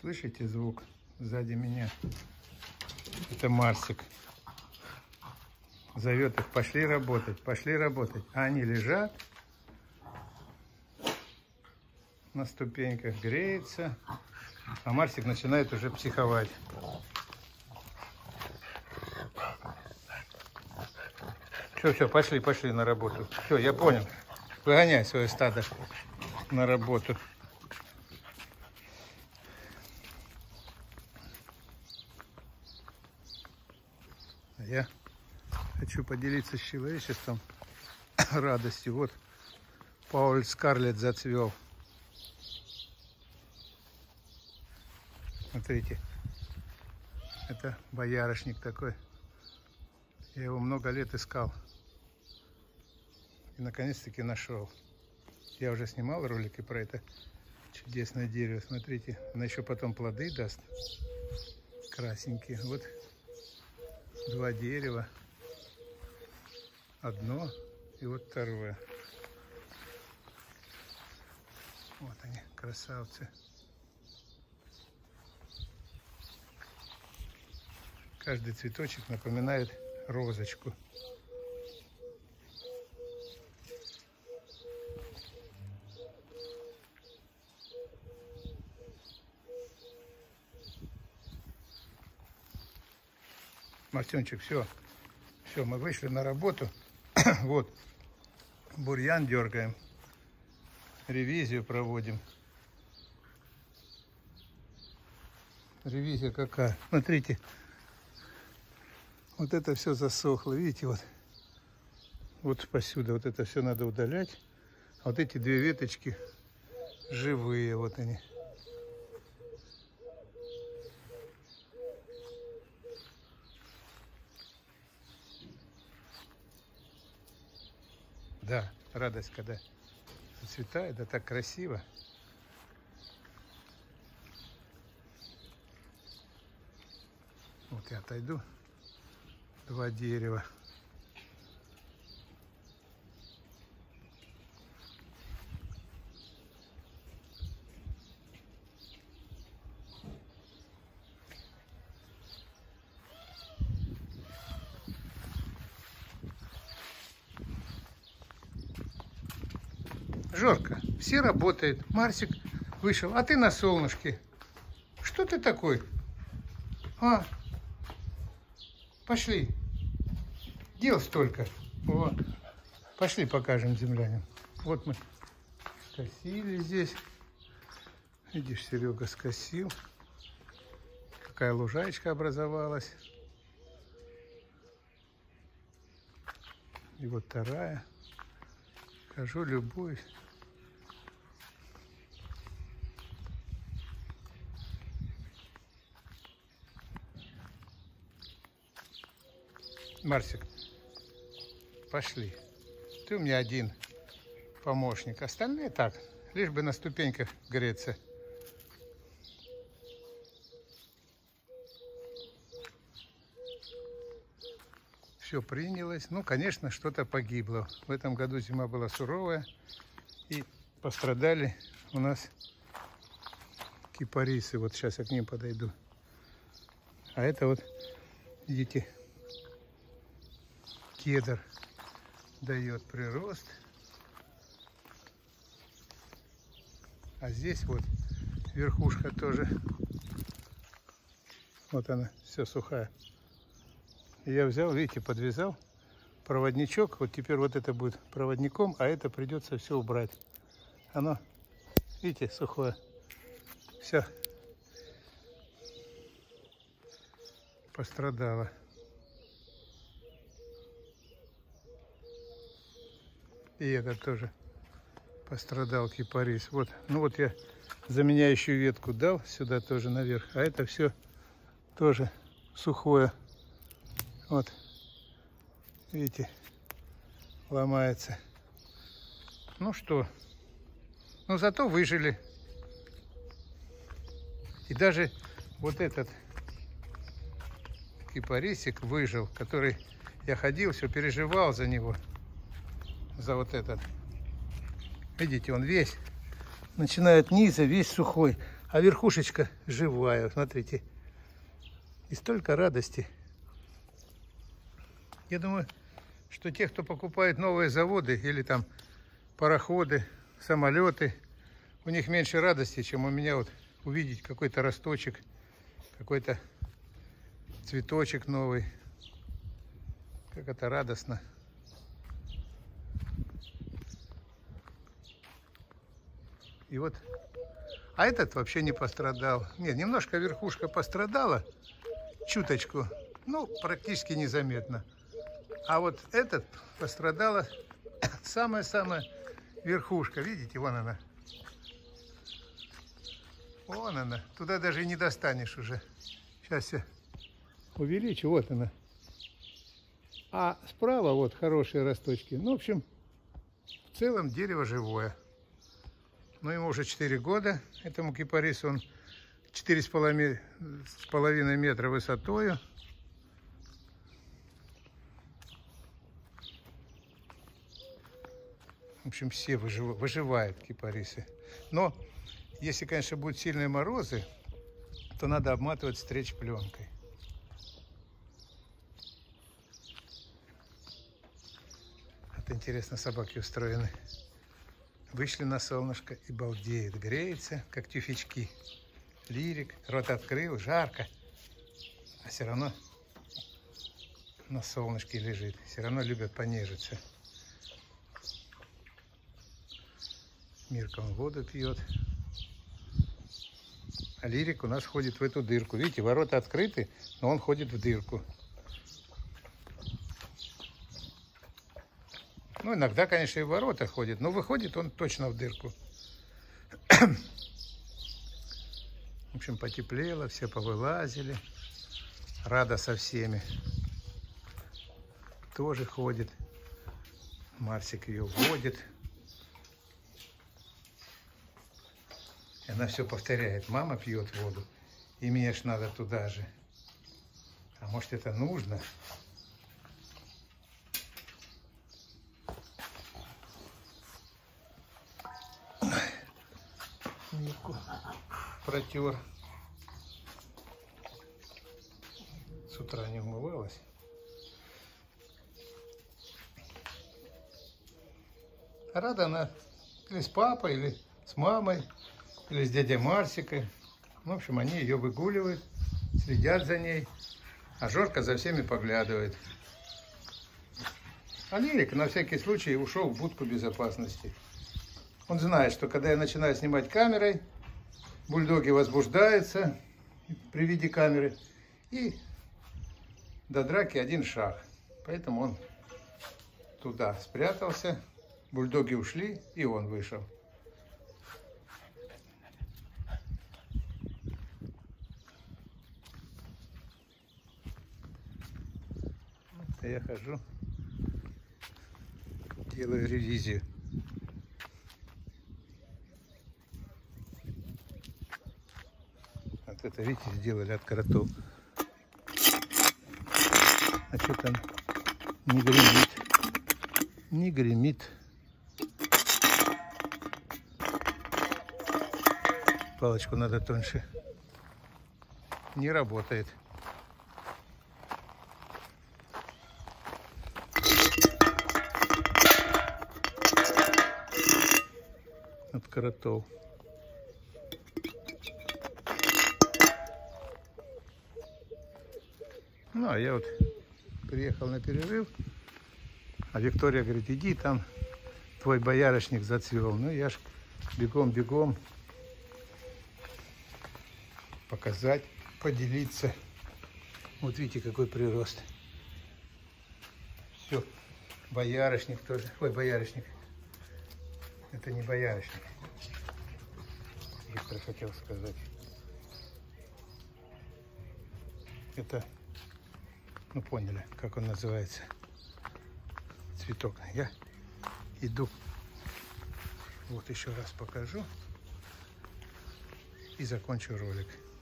Слышите звук сзади меня? Это Марсик. Зовет их: пошли работать, пошли работать. А они лежат на ступеньках, греются. А Марсик начинает уже психовать. Все, пошли на работу. Все, я понял. Выгоняй свое стадо на работу. Я хочу поделиться с человечеством радостью. Вот Пауль Скарлетт зацвел. Смотрите, это боярышник такой. Я его много лет искал. И наконец-таки нашел. Я уже снимал ролики про это чудесное дерево. Смотрите, оно еще потом плоды даст. Красненькие. Вот два дерева. Одно и вот второе. Вот они, красавцы. Каждый цветочек напоминает розочку. Мартёнчик, все, мы вышли на работу. Вот, бурьян дергаем, ревизию проводим. Ревизия какая? Смотрите, вот это все засохло, видите, вот посюда, вот это все надо удалять. А вот эти две веточки живые, вот они. Да, радость, когда зацветает, да, так красиво. Вот я отойду. Два дерева. Жорка, все работают. Марсик вышел, а ты на солнышке. Что ты такой? А, пошли. Дел столько. Вот. Пошли покажем землянам. Вот мы скосили здесь. Видишь, Серега скосил. Какая лужаечка образовалась. И вот вторая. Хожу, любуюсь. Марсик, пошли. Ты у меня один помощник. Остальные так, лишь бы на ступеньках греться. Все принялось. Ну, конечно, что-то погибло. В этом году зима была суровая. И пострадали у нас кипарисы. Вот сейчас я к ним подойду. А это вот, видите, кедр дает прирост. А здесь вот верхушка тоже. Вот она, все сухая. И я взял, видите, подвязал проводничок. Вот теперь вот это будет проводником, а это придется все убрать. Оно, видите, сухое. Все пострадало. И этот тоже пострадал, кипарис. Вот, ну вот я заменяющую ветку дал сюда тоже наверх, а это все тоже сухое. Вот, видите, ломается. Ну что, ну зато выжили. И даже вот этот кипарисик выжил, который я ходил, все переживал за него. За вот этот. Видите, он весь начинает низа, весь сухой. А верхушечка живая, смотрите. И столько радости. Я думаю, что те, кто покупает новые заводы или там пароходы, самолеты, у них меньше радости, чем у меня вот увидеть какой-то росточек, какой-то цветочек новый. Как это радостно. И вот, а этот вообще не пострадал. Нет, немножко верхушка пострадала, чуточку, ну, практически незаметно. А вот этот пострадала самая-самая верхушка. Видите, вон она. Вон она. Туда даже и не достанешь уже. Сейчас я увеличу. Вот она. А справа вот хорошие росточки. Ну, в общем, в целом дерево живое. Но ему уже 4 года. Этому кипарису он 4,5 метра высотою. В общем, все выживают кипарисы. Но если, конечно, будут сильные морозы, то надо обматывать стрейч-пленкой. Это интересно, собаки устроены. Вышли на солнышко и балдеют, греются, как тюфячки. Лирик, рот открыл, жарко, а все равно на солнышке лежит. Все равно любят понежиться. Мирка он воду пьет. А Лирик у нас ходит в эту дырку. Видите, ворота открыты, но он ходит в дырку. Ну, иногда, конечно, и в ворота ходит, но выходит он точно в дырку. В общем, потеплело, все повылазили. Рада со всеми. Тоже ходит. Марсик ее водит. И она все повторяет. Мама пьет воду, и мне ж надо туда же. А может, это нужно? Мирку протер. С утра не умывалась. Рада она или с папой, или с мамой, или с дядей Марсикой. В общем, они ее выгуливают, следят за ней. А Жорка за всеми поглядывает. А Лирик на всякий случай ушел в будку безопасности. Он знает, что когда я начинаю снимать камерой, бульдоги возбуждаются при виде камеры. И до драки 1 шаг. Поэтому он туда спрятался. Бульдоги ушли, и он вышел. А я хожу, делаю ревизию. Вот это, видите, сделали от кротов. А что там не гремит? Не гремит. Палочку надо тоньше. Не работает. От кротов. Ну, а я вот приехал на перерыв, а Виктория говорит, иди, там твой боярышник зацвел. Ну, я ж бегом-бегом показать, поделиться. Вот видите, какой прирост. Все, боярышник тоже. Ой, боярышник. Это не боярышник. Виктор хотел сказать. Это, ну поняли, как он называется. Цветок. Я иду. Вот еще раз покажу. И закончу ролик.